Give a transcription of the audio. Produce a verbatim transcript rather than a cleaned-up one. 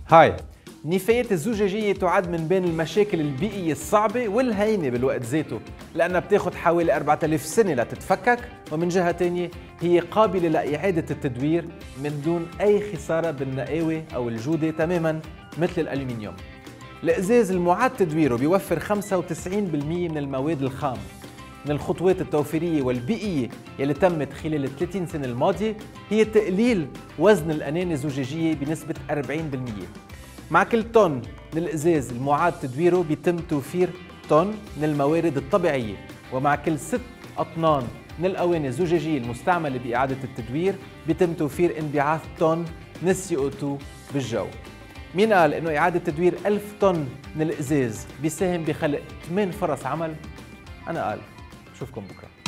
هاي، النفايات الزجاجية تعد من بين المشاكل البيئية الصعبة والهينة بالوقت ذاته، لأنها بتاخد حوالي أربعة آلاف سنة لتتفكك، ومن جهة تانية هي قابلة لإعادة التدوير من دون أي خسارة بالنقاوة أو الجودة تماماً مثل الألومنيوم. الإزاز المعاد تدويره بيوفر خمسة وتسعين بالمئة من المواد الخام. من الخطوات التوفيرية والبيئية يلي تمت خلال الثلاثين سنة الماضية هي تقليل وزن الأناني الزجاجية بنسبة أربعين بالمئة. مع كل طن من الإزاز المعاد تدويره بيتم توفير طن من الموارد الطبيعية، ومع كل ست أطنان من الأواني الزجاجية المستعملة بإعادة التدوير بيتم توفير انبعاث طن من السي أو اثنين بالجو. مين قال إنه إعادة تدوير ألف طن من الإزاز بيساهم بخلق ثمان فرص عمل؟ أنا قال. أشوفكم بكرة.